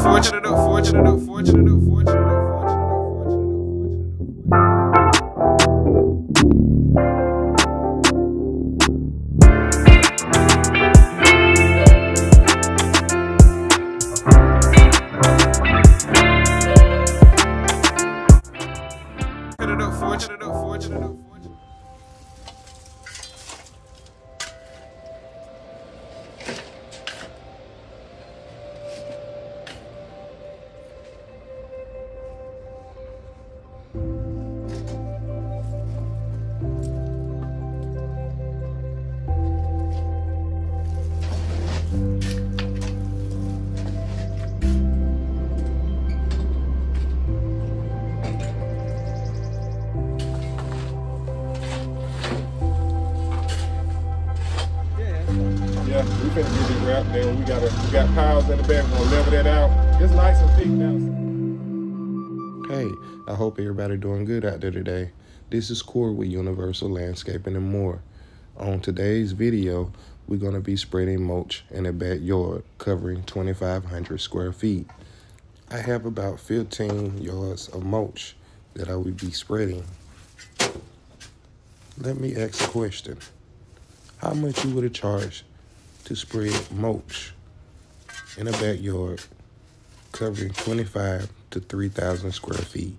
Yeah, we finna get it wrapped there. We got piles in the back. We're gonna level that out. It's nice and thick now. Hey, I hope everybody doing good out there today. This is Corey with Universal Landscaping and More. On today's video, we're gonna be spreading mulch in a backyard covering 2,500 square feet. I have about 15 yards of mulch that I will be spreading. Let me ask a question. How much you would have charged to spread mulch in a backyard covering 25 to 3,000 square feet?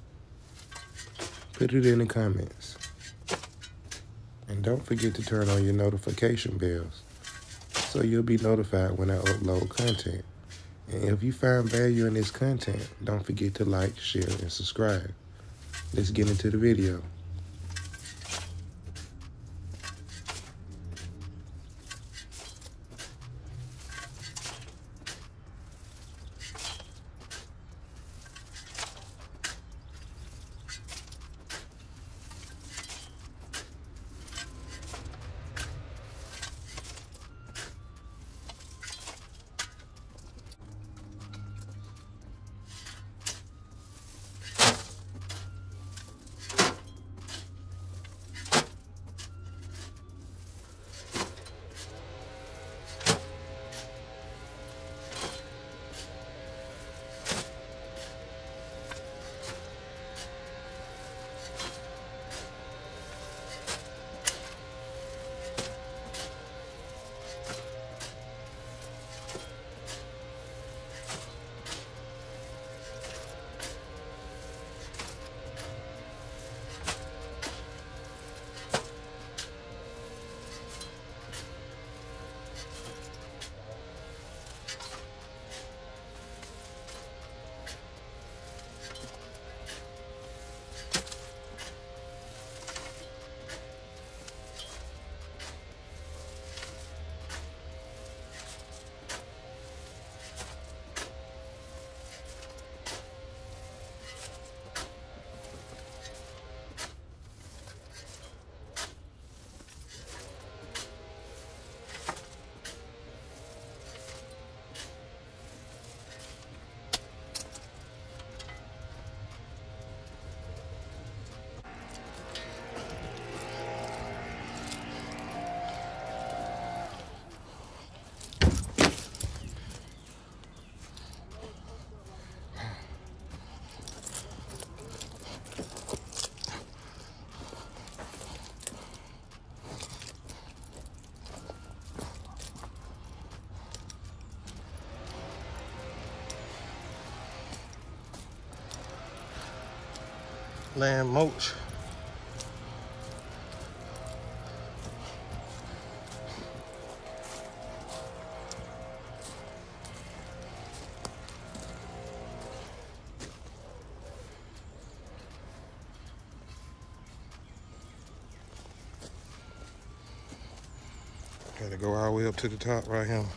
Put it in the comments. And don't forget to turn on your notification bells so you'll be notified when I upload content. And if you find value in this content, don't forget to like, share, and subscribe. Let's get into the video. Land mulch. Gotta go all the way up to the top right here.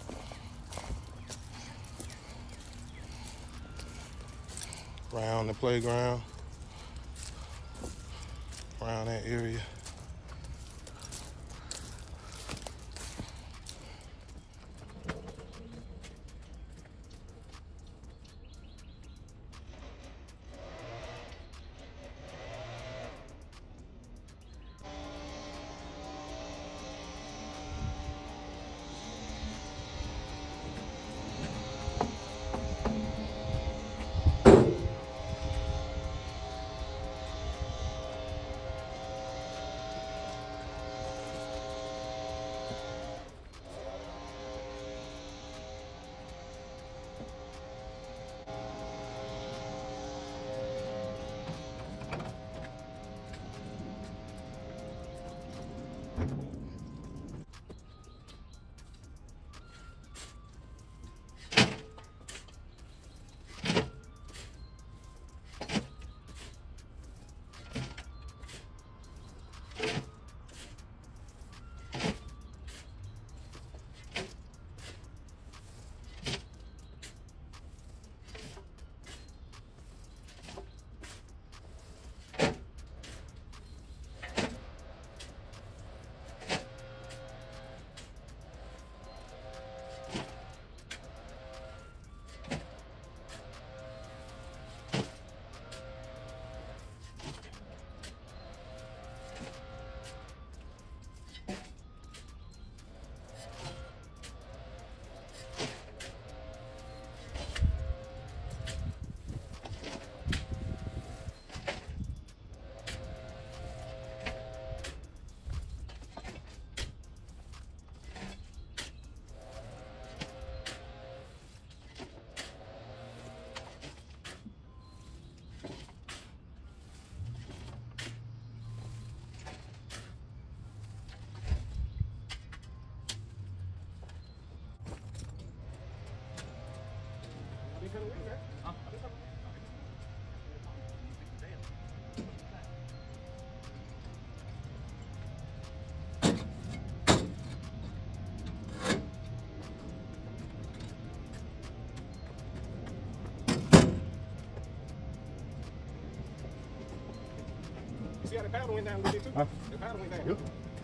Around the playground. Around that area. I've been cutting with that. See how the paddle went down a little bit too? Huh? The paddle went down. Yep.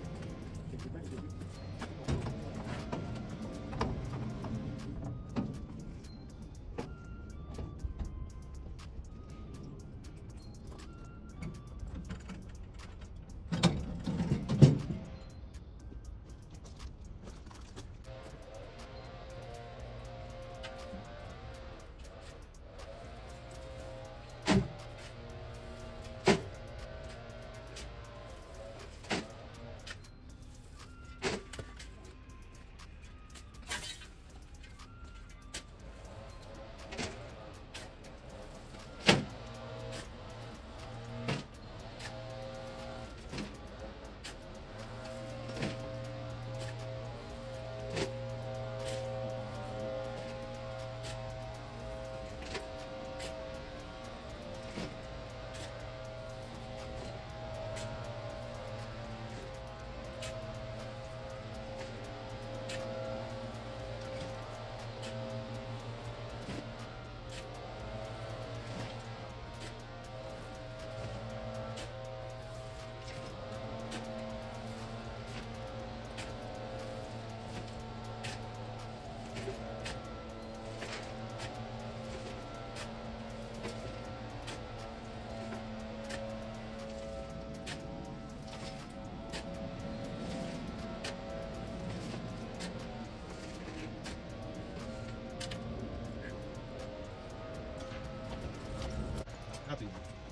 Happy.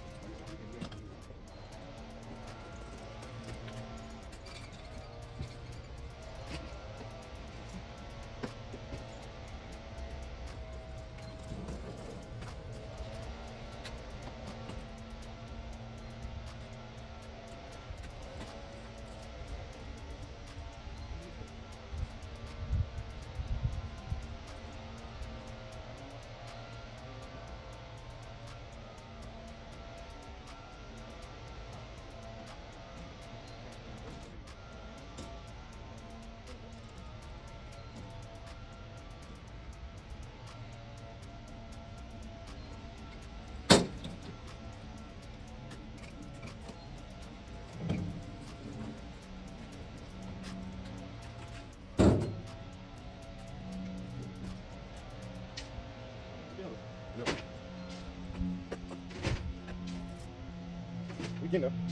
We get up.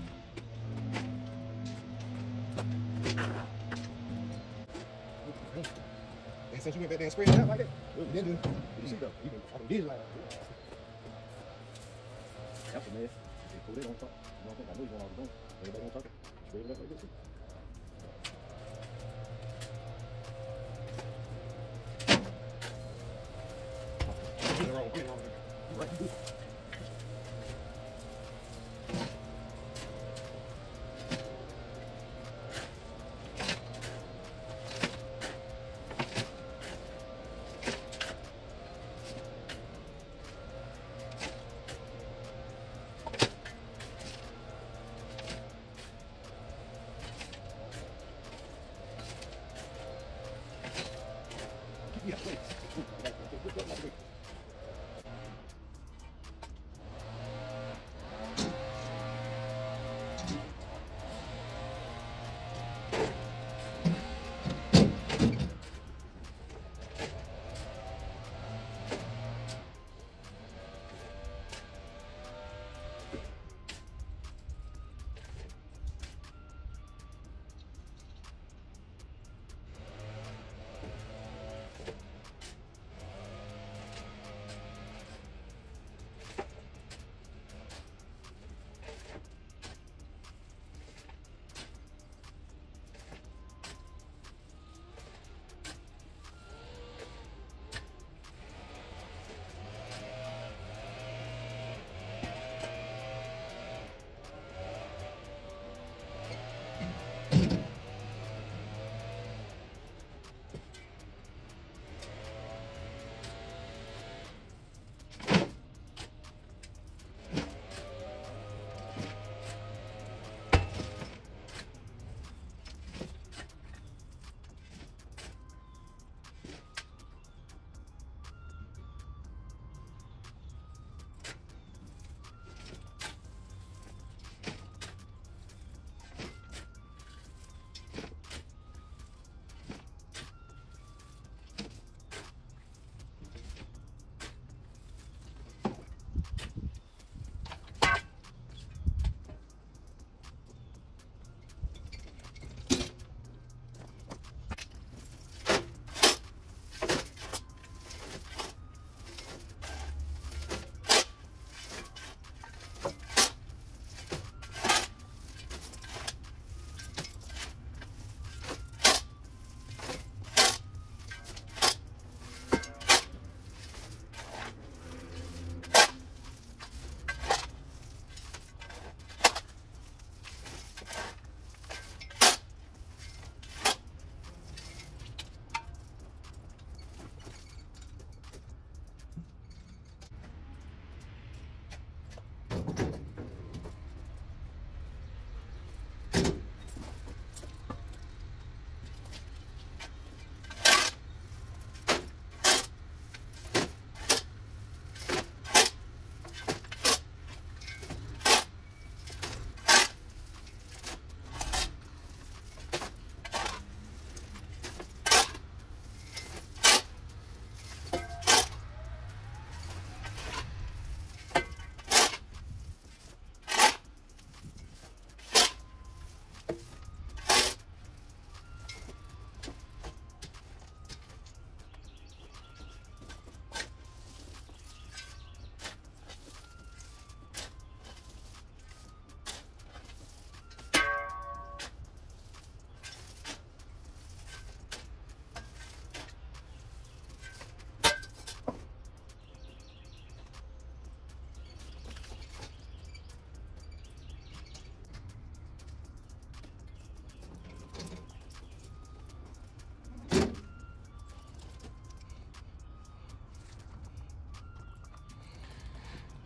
And since you went back there and sprayed it out like that, You didn't do. You see though. You can. I can visualize. That's a mess. They put it on top. You don't think I knew you want to do. Everybody on top. Straight it up like this. get it wrong, get it wrong. Right. Yeah, wait.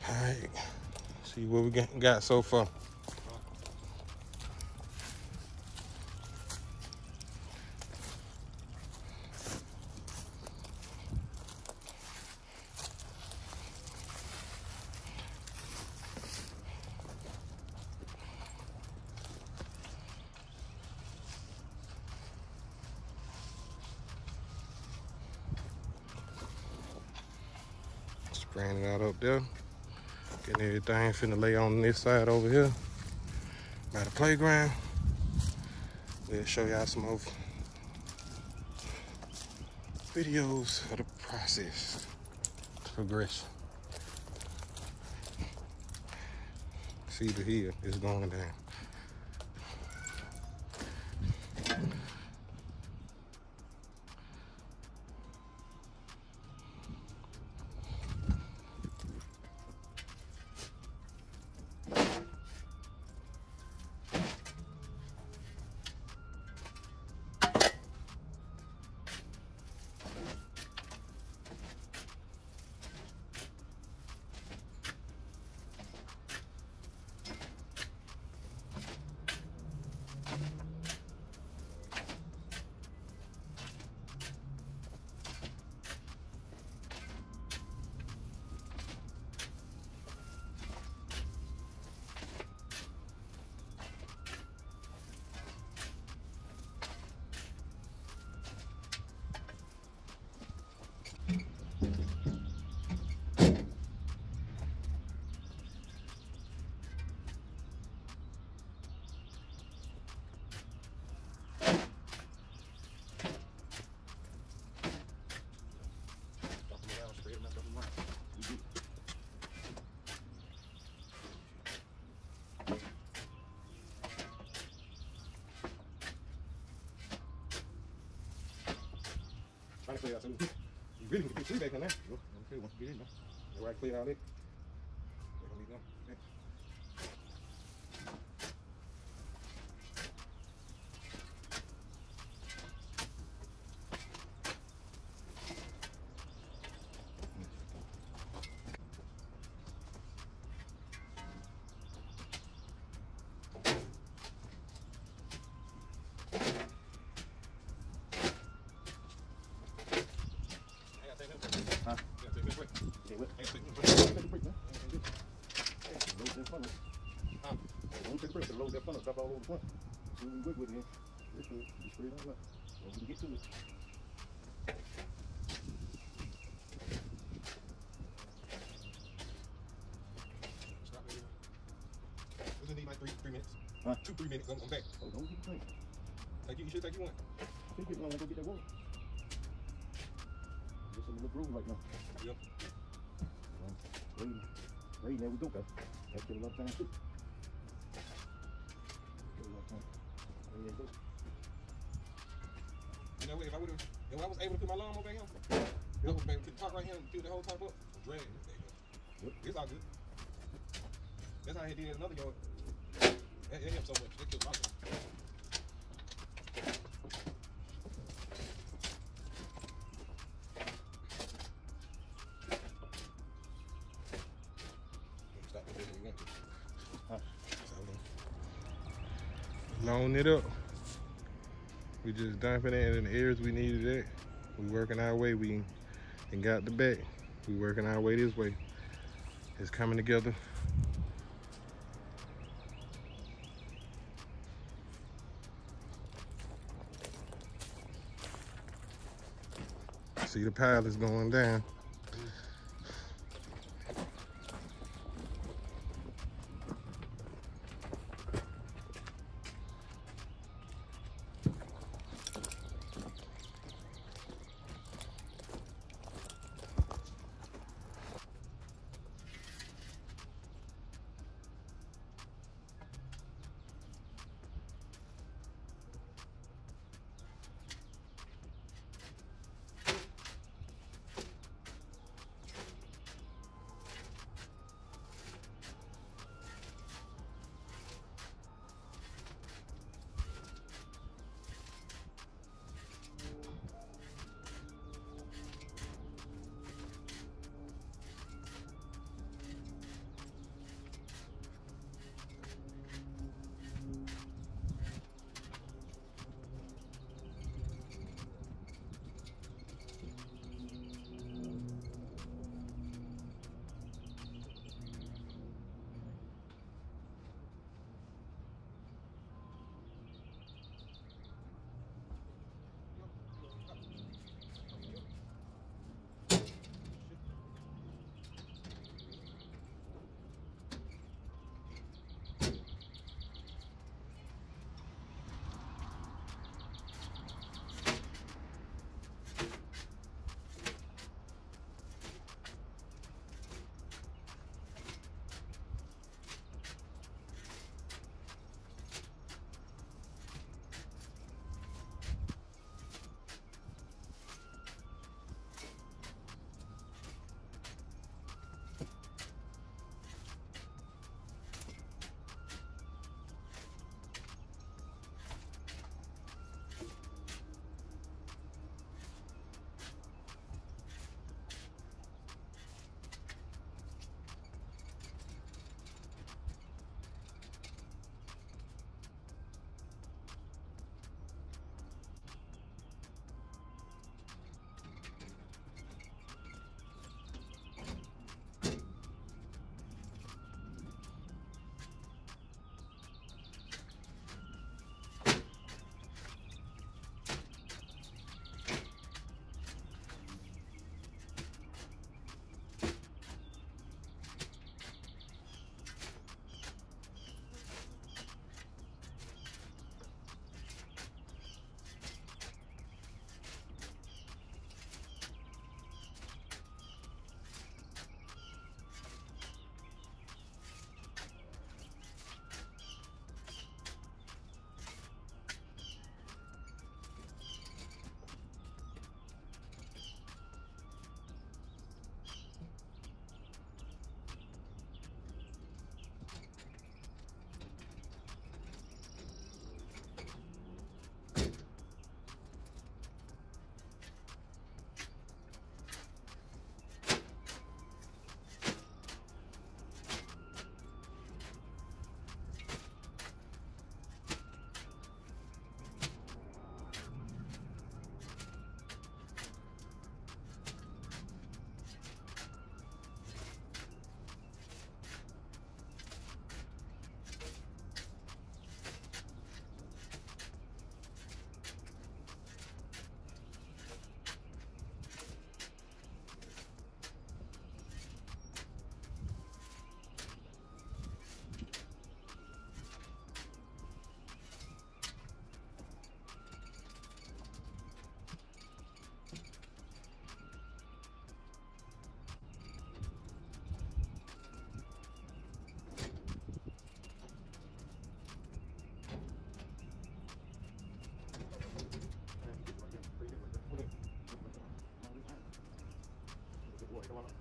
All right, see what we got so far. Spraying it out up there. Getting everything finna lay on this side over here by the playground. We'll show y'all some more videos of the process, progression. See the hill is going down. Trying to clear out some. You really can get 3 back in there. Okay, once you get in there. All right, clear out it. They're gonna be done. Okay. Huh? Yeah, take this way. Okay, what? Hey, take this way. Take the break, man. Load that funnel. Huh? Don't take the break, load that funnel, drop all over the front. See what we work with here. This good. Be straight on up. So we can get to it. Stop there. We're gonna need like 3 minutes. Huh? 2-3 minutes. I'm back. Oh, don't get the break. You should take you one. I think it's gonna go get that water. Just in the little room right now. Yep. Rain, there we go, guys. That's a lot of time too. A lot of time. There you go. You know what? If I was able to put my lawn over here, I was able to put the top right here and fill the whole top up. Drag it. Yep. It's all good. That's how he did another yard. That helped so much. That killed my stuff. Stop it if you want to. Huh? Loan it up. We just dumping it in the areas we needed it. We working our way. We and got the back. We working our way this way. It's coming together. See the pile is going down.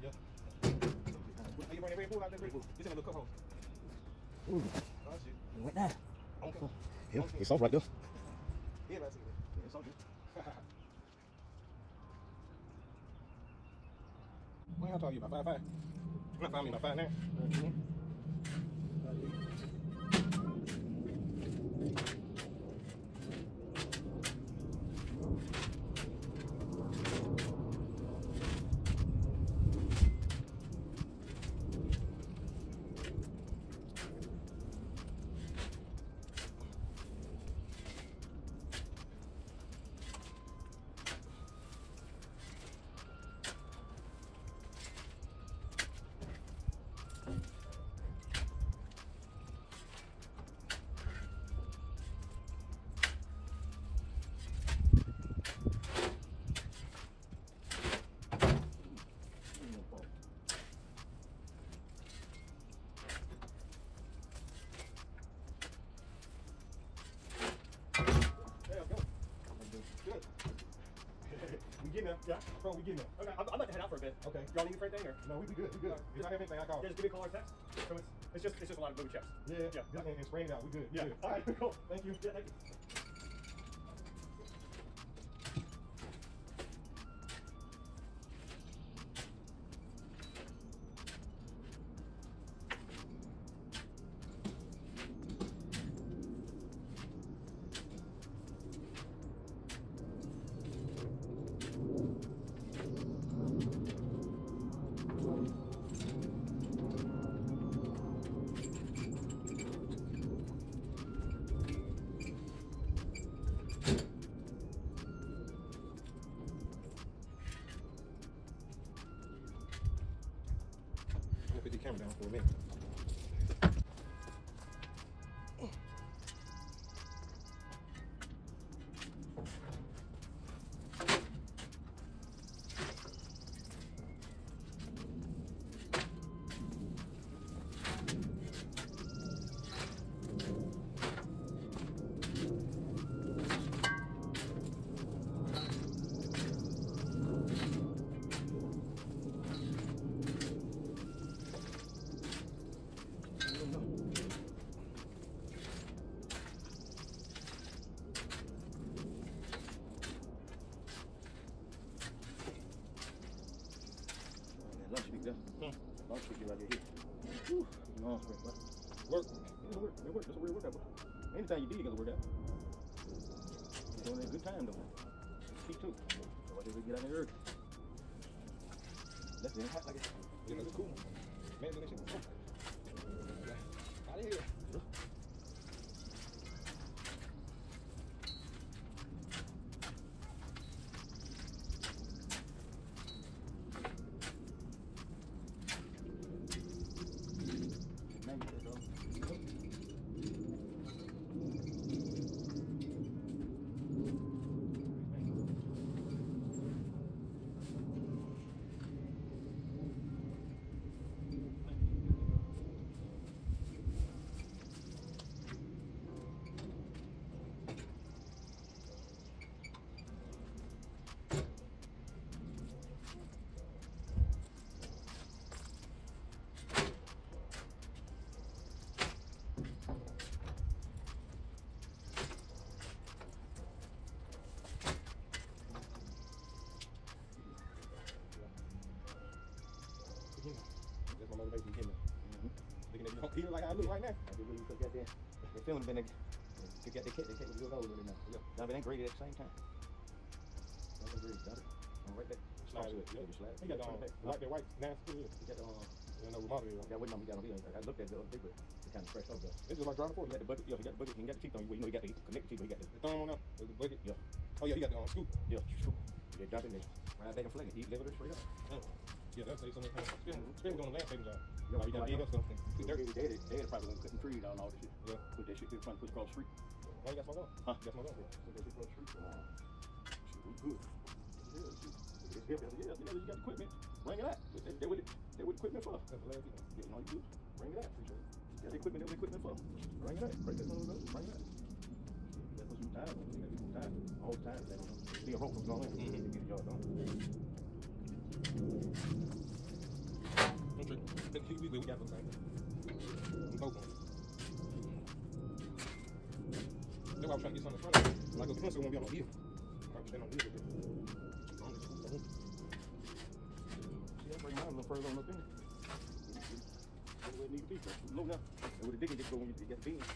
Yeah. Are you bring the Red Bull out there, Red Bull? It's in a little cup hole. Ooh, Oh, shit. it went down. Okay. Yeah, it's soft right there. Yeah, that's it. Yeah, it's soft. Well, how tall are you? About 5'5"? Not 5', I mean about 5 now. We getting there. Yeah. Bro, we getting there. Okay, I'm about to head out for a bit. Okay. Y'all need for anything or? No, we be good. We good. If I have anything, I call. Yeah, just give me a call or text. So it's just a lot of booby checks. Yeah. Yeah. And spraying it out. We good. We Yeah. good. All right, cool. Thank you. Yeah, thank you. I'm gonna put the camera down for a minute. Lunch pick there. Lunch pick right there. Whew, long sprint, bro. Work. It work. It work. That's a real workout, bro. Anytime you do, you gotta work out. You're doing it a good time, though. Keep too. So I did get out there early. That's it. Hot like it. Yeah, that's cool. Man, that shit was cool. Out of here. Man, you said, bro. That's my motivation. Getting there. Looking at you. He look like I look right now. I just really cook that there. They feeling been to get the kid. They take a good hold of it now. Yeah. Now it ain't graded at the same time. That's graded. Got it. Right there. Slide it. Yeah, just slide. He got the like that white nasty. You got the You know, remodel it. I got waiting on me down here. I looked at the other day, but it kind of fresh up there. It's just like driving You forward. got the bucket. Yeah, you got the bucket. You got the teeth on you. You know, you got the connected teeth. But you got The thumb on there. The bucket. Yeah. Oh yeah, you got the scoop. Yeah, scoop. You drop it there. Right back and fling it. Eat liver straight up. Yeah, that's so much time. Spend on the landscaping job. Yeah, Like you gotta dig up something. Too dirty. They probably cutting trees down all this shit. Yeah. Put that shit there, trying to push across the street. Why you got smoke on? Huh? You got smoke on? Put that shit across the street. Shit, we good. Yeah, you got equipment. Bring it out. They with equipment for. That's hilarious. Yeah, you know you good. Bring it out. You got the equipment. They with equipment for. Bring it out. Bring it out. Bring it out. That's what you time. You got to do time. All the time. Be a rope going in. Get the job done. We got the same. Both of them. That's why I was trying to get something in front of it. Like a pencil won't be on the heel. Probably stand on the heel a bit. See, I bring mine a little further on up in it. That's where it need to be. Low enough. And where the digging gets going, you get the beans.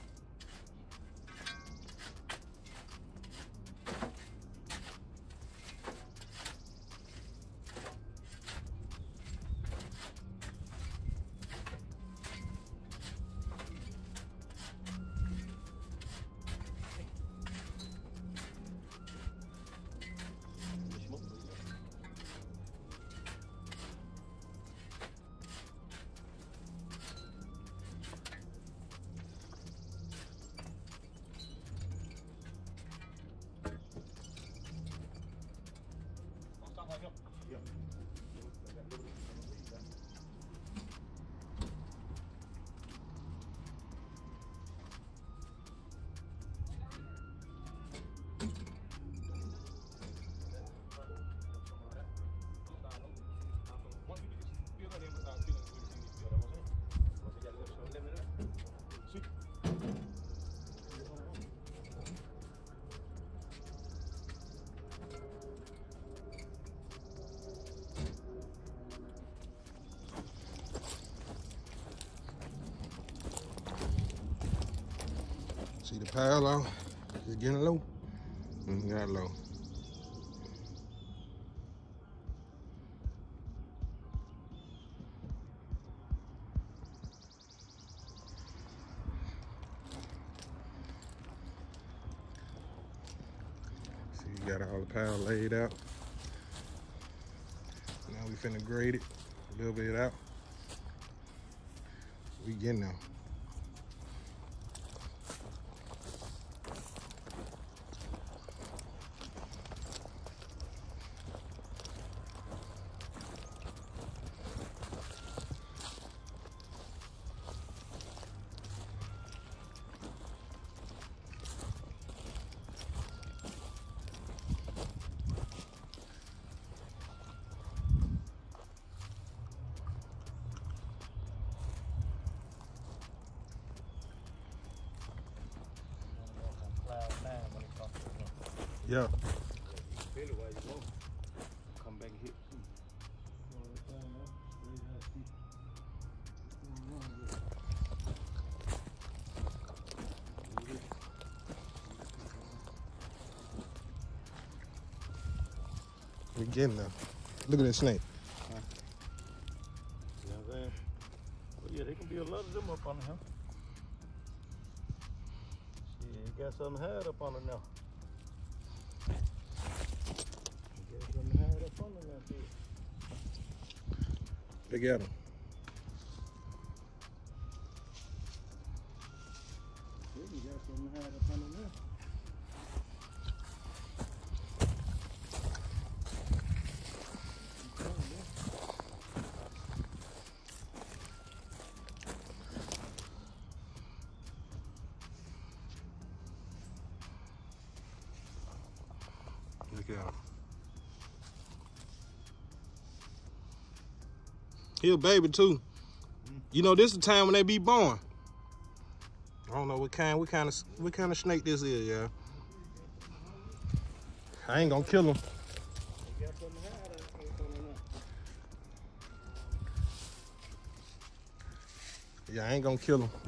Yeah. See the pile off? It's getting low. Got low. See, you got all the pile laid out. Now we finna grade it, a little bit out. We getting there. Yeah. Feel it while you go. Come back and hit. We getting there. Look at that snake. Huh? You know what I'm saying? Well, yeah, there can be a lot of them up on here. Yeah, you got something hard up on it now. You got something hard up on it now, too. Look at him. Yeah, you got something hard up on it now. Look at him. He a baby too. You know, this is the time when they be born. I don't know what kind of snake this is, yeah. I ain't gonna kill him. You got something hard up on it now. Yeah, I ain't gonna kill him.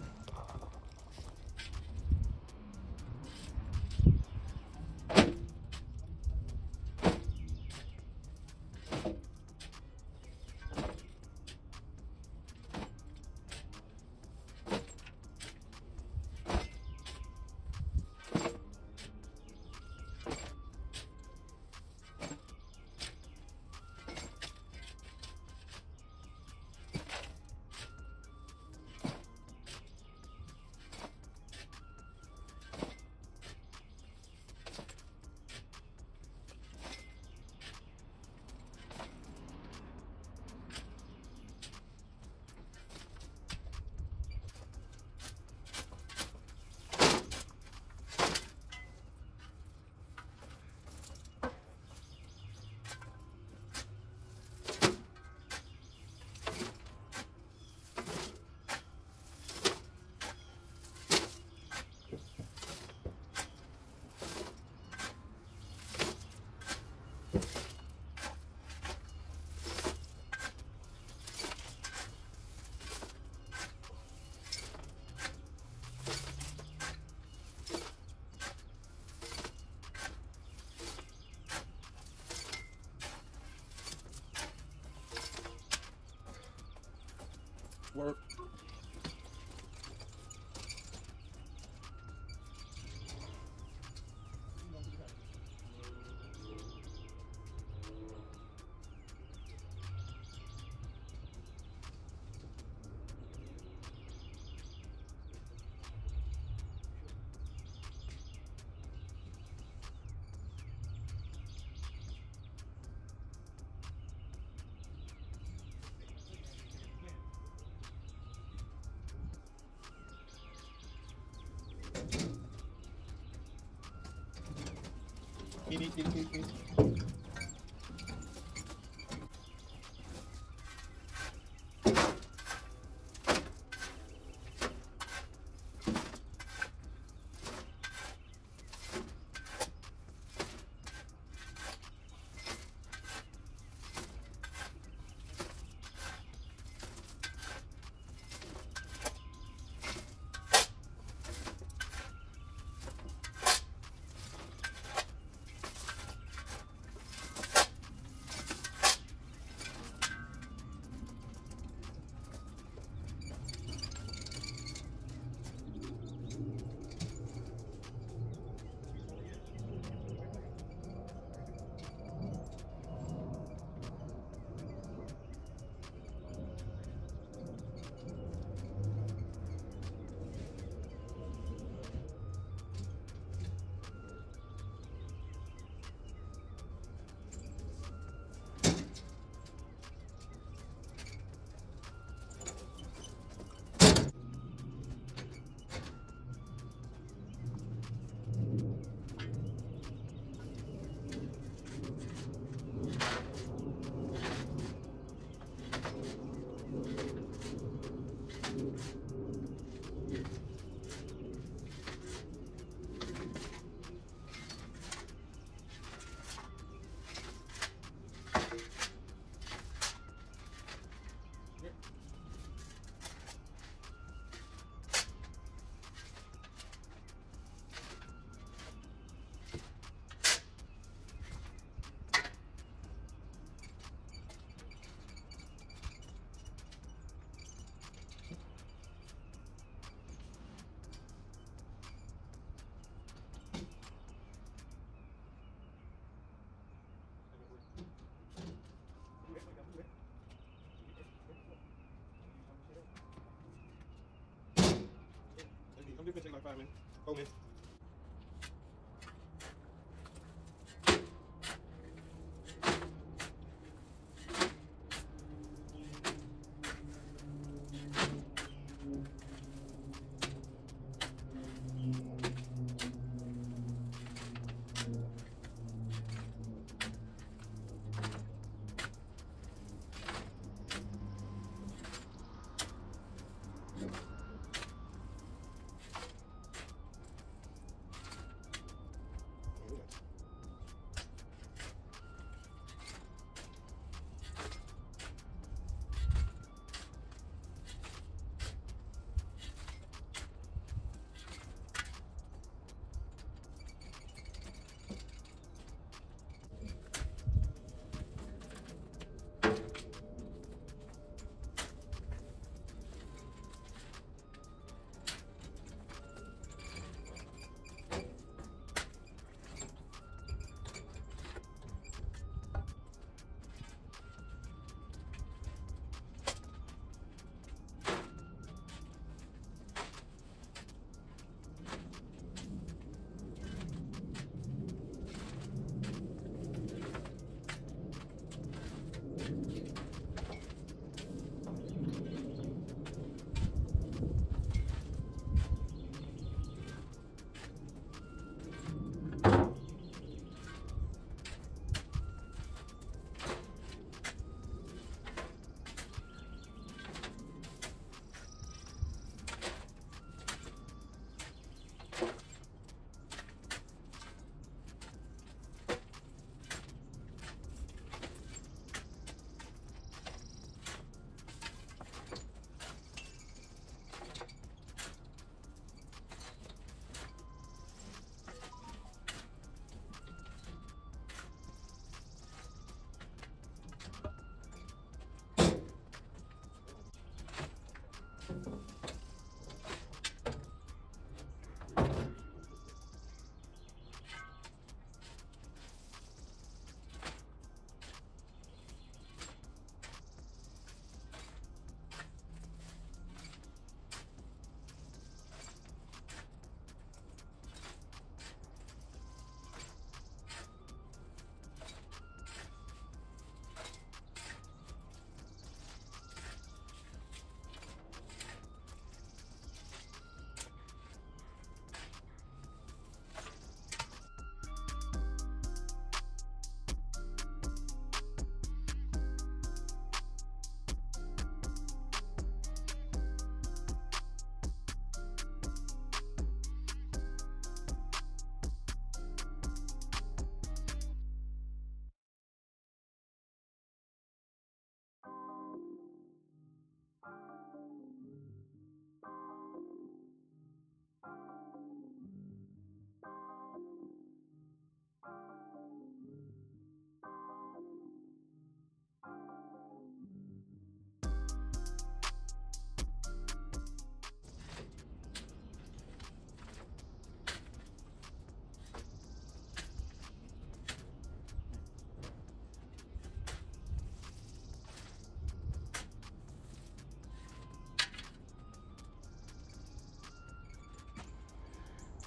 work. Kitty. It's gonna take like 5 minutes. 4 minutes.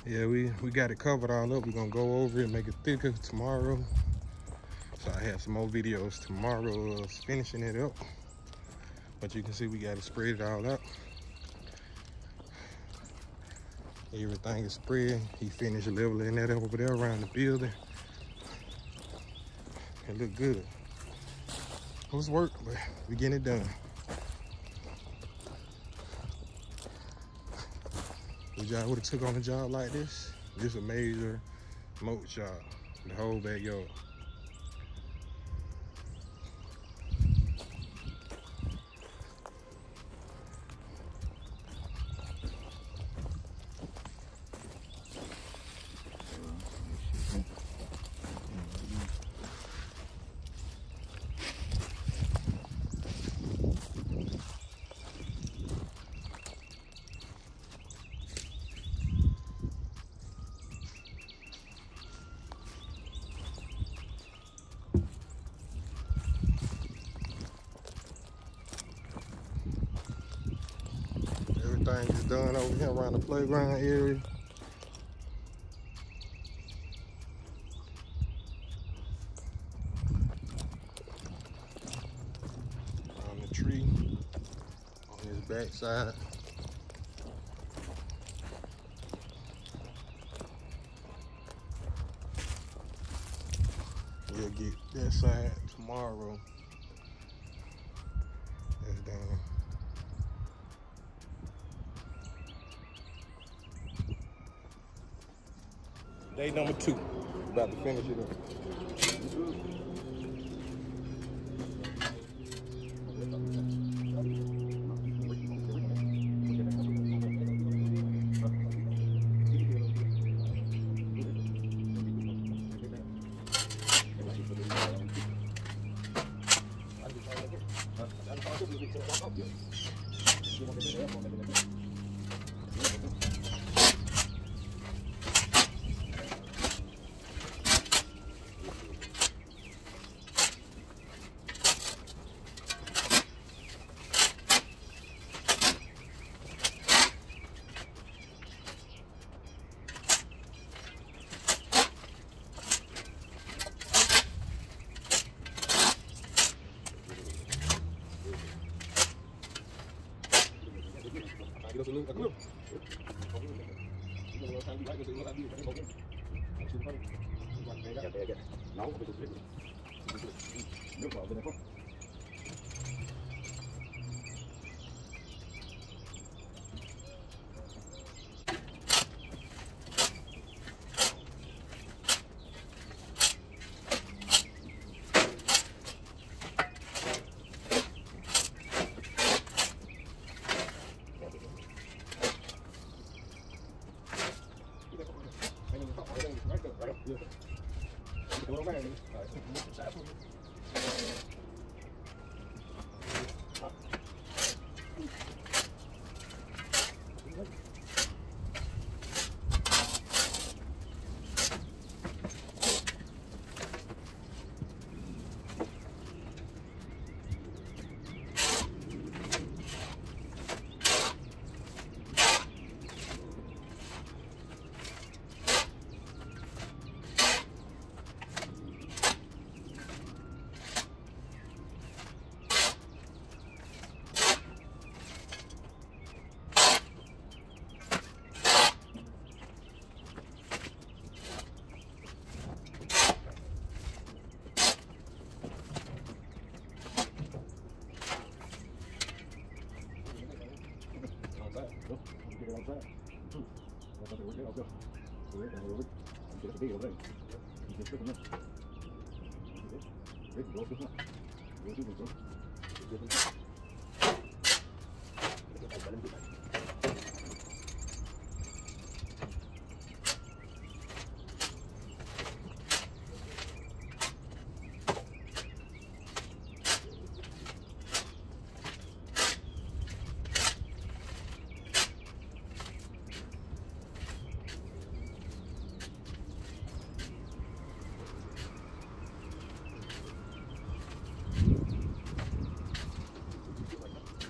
Yeah, we got it covered all up. We're gonna go over it, make it thicker tomorrow. So I have some more videos tomorrow of finishing it up. But you can see we got it spread all out. Everything is spread. He finished leveling that up over there around the building. It look good. It was work, but we getting it done. If y'all would have took on a job like this a major mulch job, the whole backyard. Everything is done over here around the playground area. On the tree, on his back side. We'll get that side tomorrow. That's done. Day number 2. About to finish it up.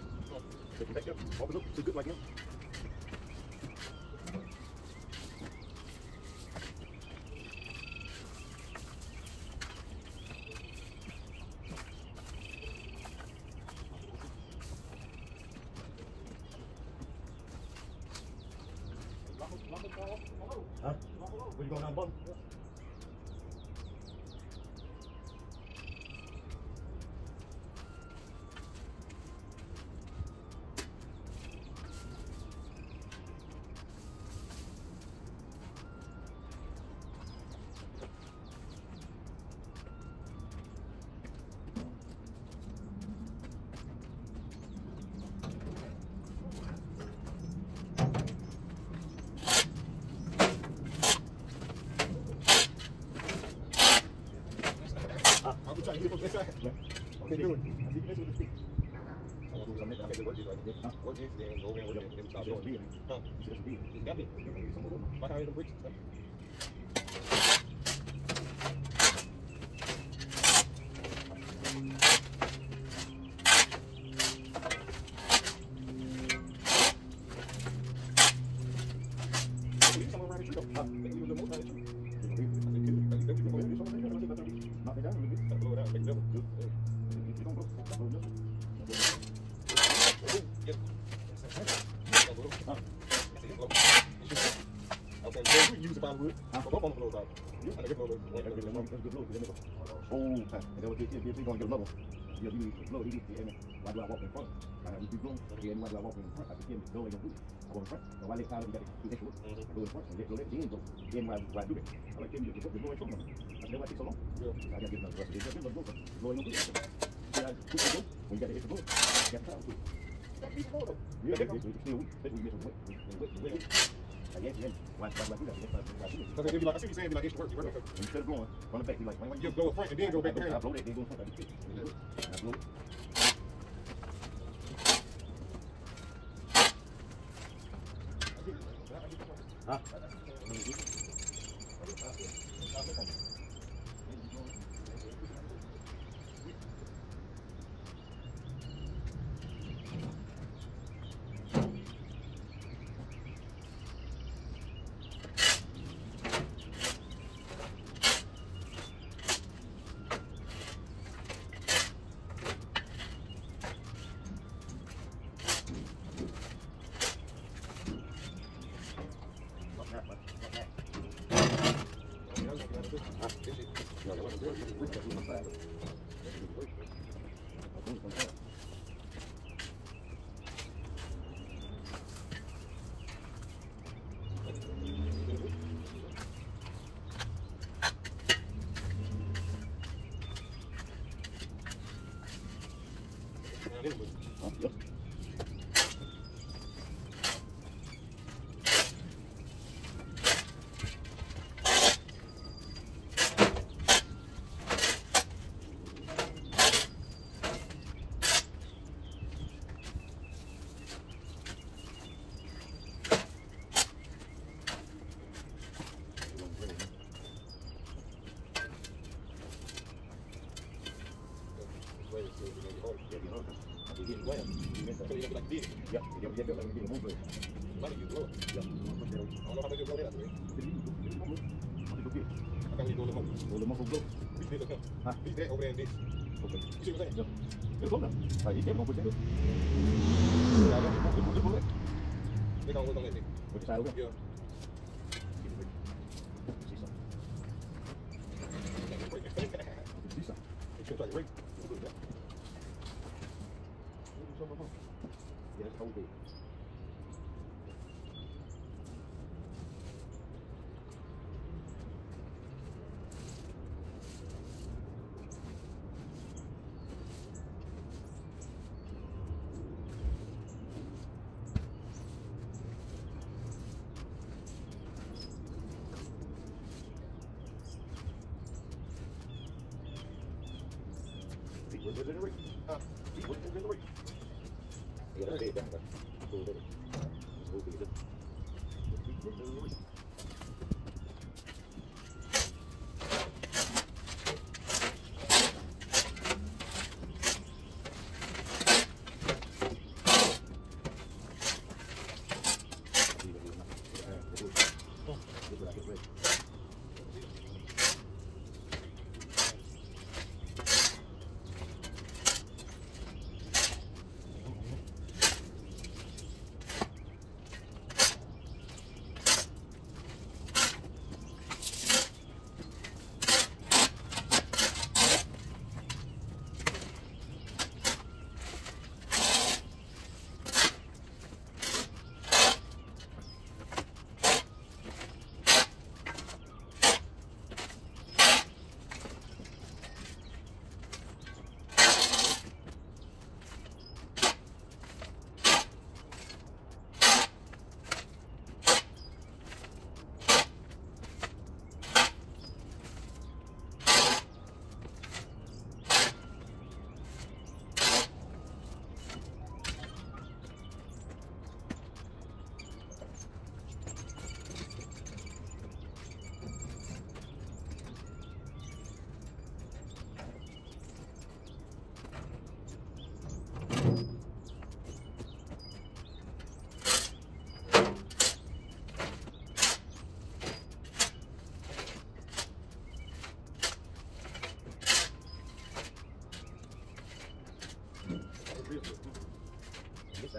Open up, so good like him. Huh? Where you going down the bottom? I'll be trying to get it from this side. Yeah. Okay, do it. I see you messing with the stick. I'm gonna do something. I can work this right here. Huh? Work this, then go over and work it. Then we stop That's doing big. it. Huh? That's big. It's got it. Why can't I hit them bricks? Someone around the tree though. Maybe we a little more around the tree. Knock it down a little bit. Blow it out. Make it double. Good. You don't go. Stop blowing up. Yep. Okay, so you use the firewood. But both on the blows out. I know blow That's a good blow. Oh, and then what if you're going to get another one? You need to blow it. Why do I walk in front? I have to blow. And why do I walk in front? I can blow it. I walk in front. So why let Tyler, you got to do extra work? I go in front and let the end go. Then why do it? I like him to blow in front of me. I said, why take so long? I got to get another brush. It's just blowing no good. See, I put the blow. When you got the extra blow, you got the Tyler too. Yeah, it's still weak. That's what we miss. Yes. Why do that? Because it'd be like, I see you saying, be like, extra work. Instead of going, run it back, be like, why you go in front and then go back behind. I blow that, then go in front. I blow it. Huh? Yep.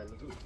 that look good.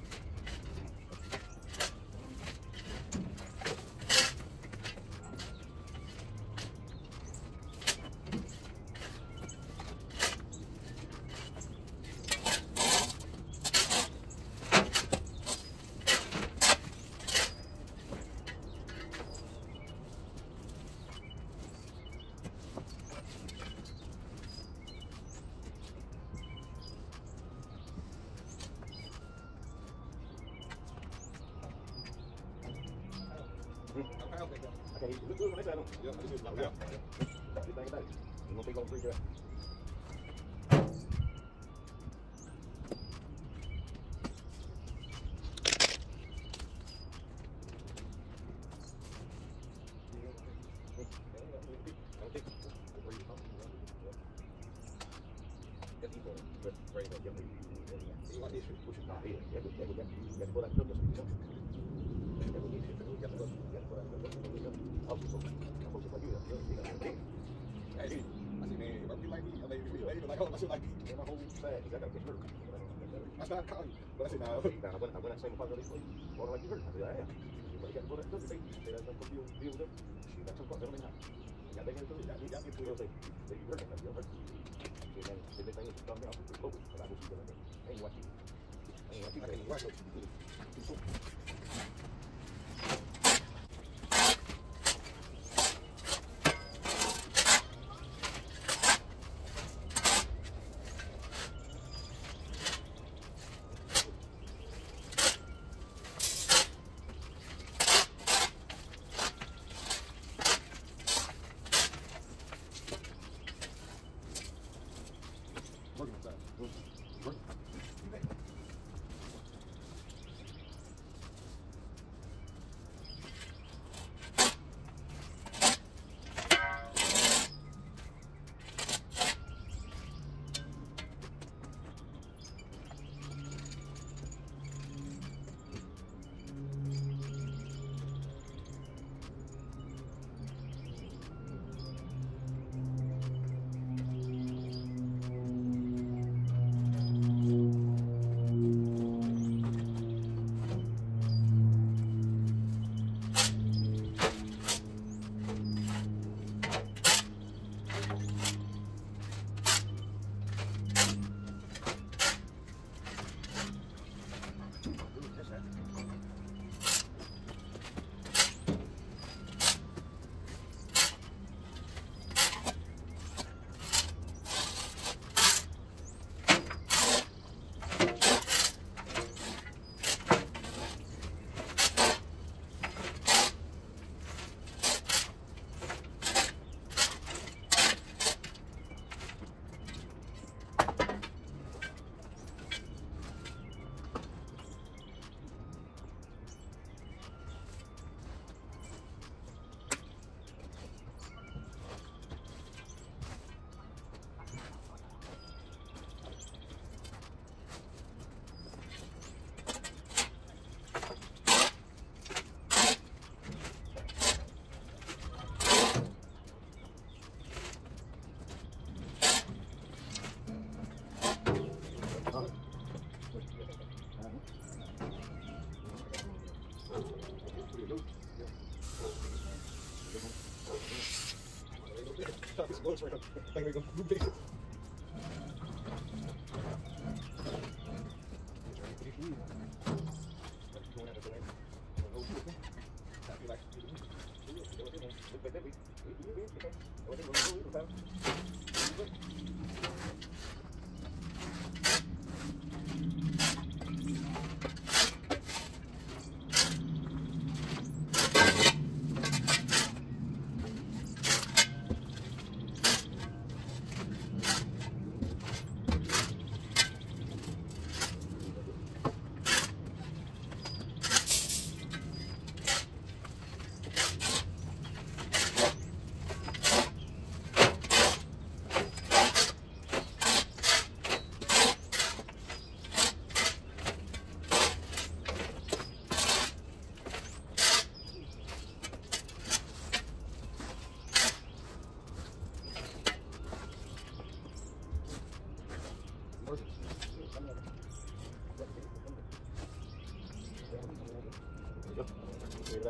I can't eat it. Look good when they say I don't. Yeah, I just like, yeah. Good thing about it. You're gonna take on free draft. I started calling you, but I said, no. When I sang the part of this week, well, like you heard, I said, I am. But you got to go that stuff, they say that's going to deal with them. She got some part, they don't know. You got to get into it, y'all get to it, they heard it, you heard it. And then they think it's come down, it's over, but I will see that. I ain't watching. I ain't watching.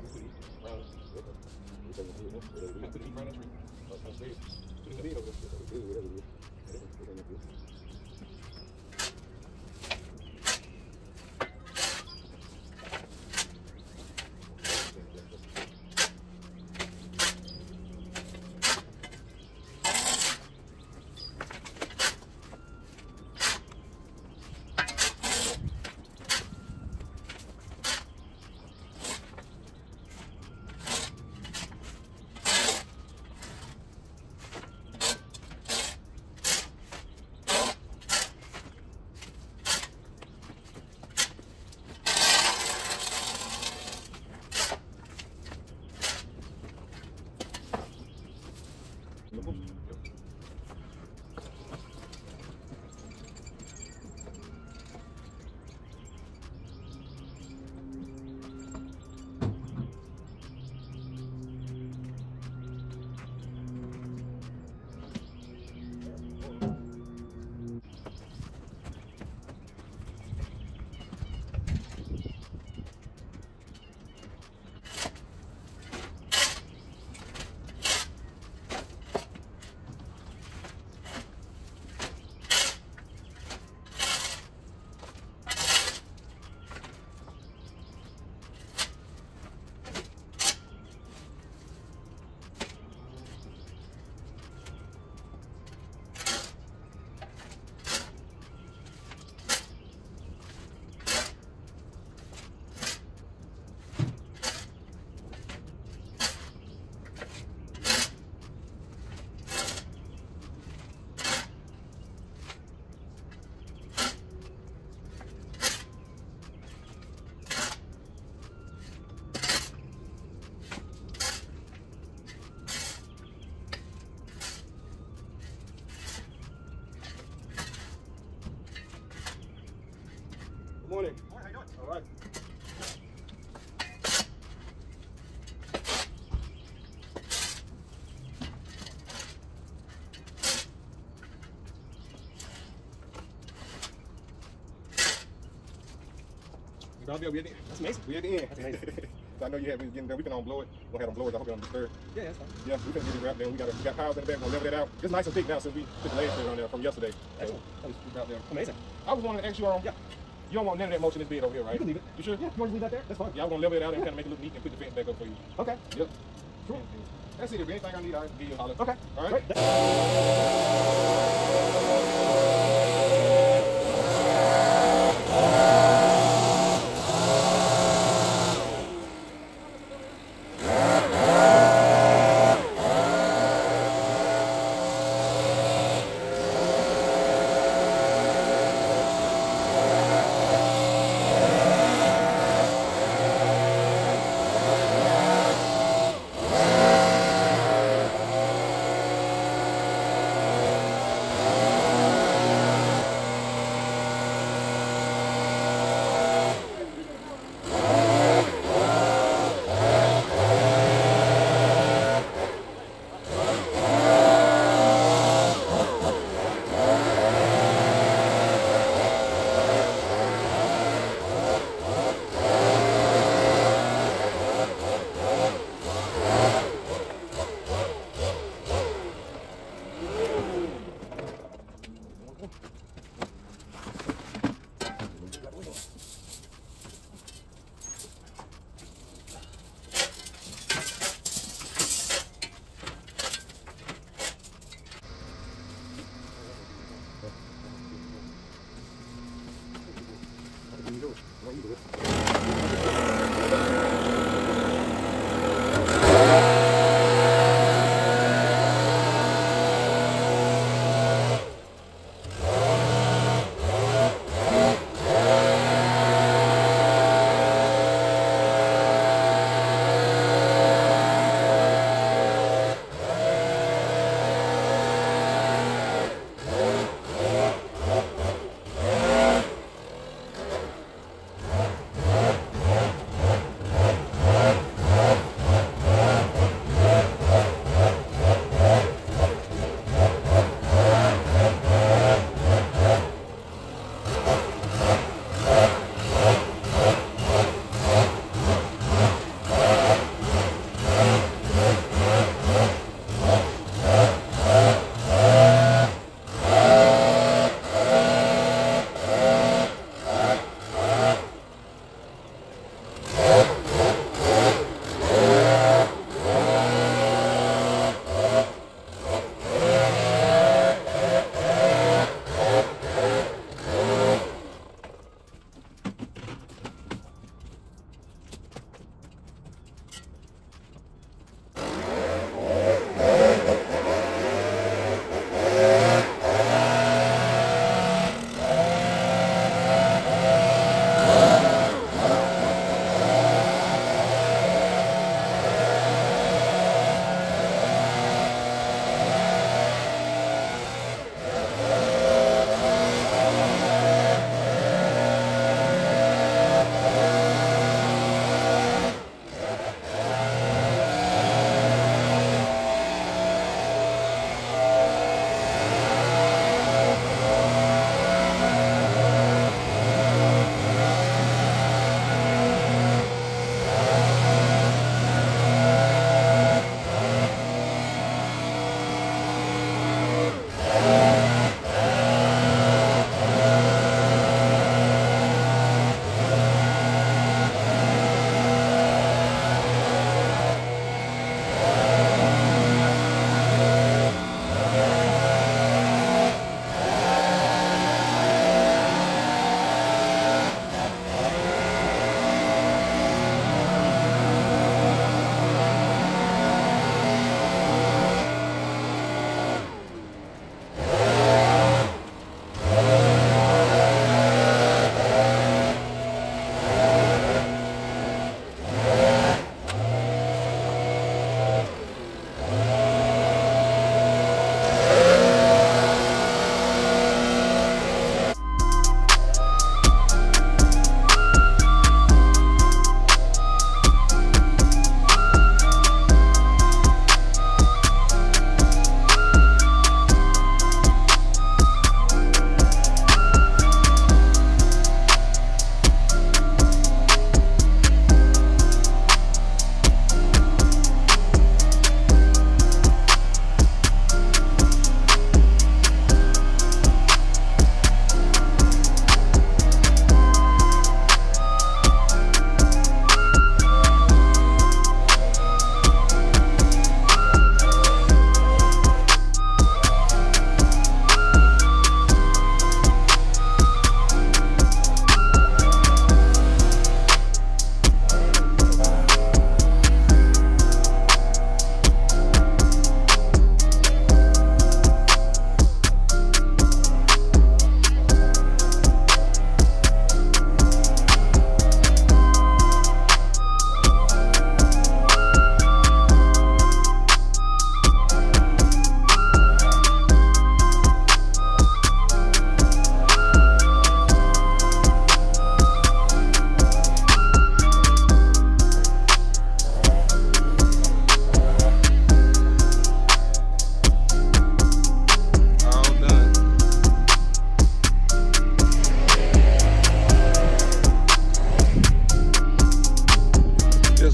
Good morning. How you doing? All right. We at the end. That's amazing. We at the end. That's amazing. So I know you had we was getting done. We can on blow it. We'll have them blowers. I hope you don't disturb. Yeah, that's fine. Yeah, we can get it wrapped down. We got piles in the back. We're gonna level that out. It's nice and thick now since we put the last layer on there from yesterday. So Excellent. it's out there. Amazing. I was wanting to ask you Yeah. you don't want none of that mulch in this bed over here, right? You can leave it. You sure? Yeah, you want to leave that there? That's fine. Yeah, I was gonna level it out and kind of make it look neat and put the fence back up for you. Okay. Yep. Cool. That's it. If anything I need, I'll give you a holler. Okay. All right. Great.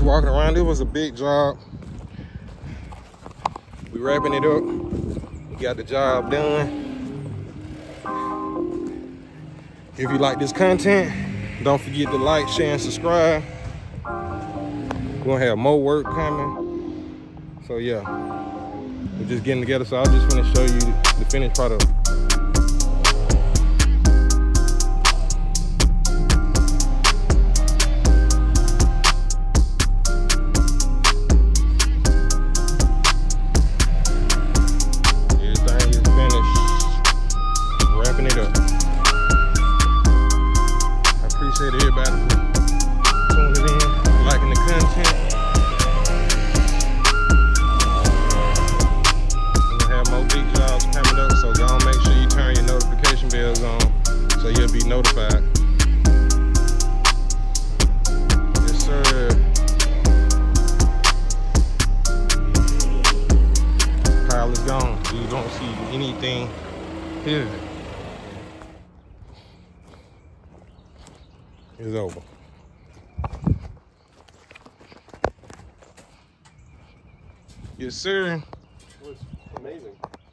walking around. It was a big job. We wrapping it up. We got the job done. If you like this content, don't forget to like, share, and subscribe. We're gonna have more work coming. So yeah, we're just getting together. So I'll just finish show you the finished product. Everything is finished. Wrapping it up. I appreciate everybody for tuning in, liking the content. More big jobs coming up, so go on, make sure you turn your notification bells on so you'll be notified. Yes, sir. Pile is gone. You don't see anything here. It's over. Yes, sir. It was amazing.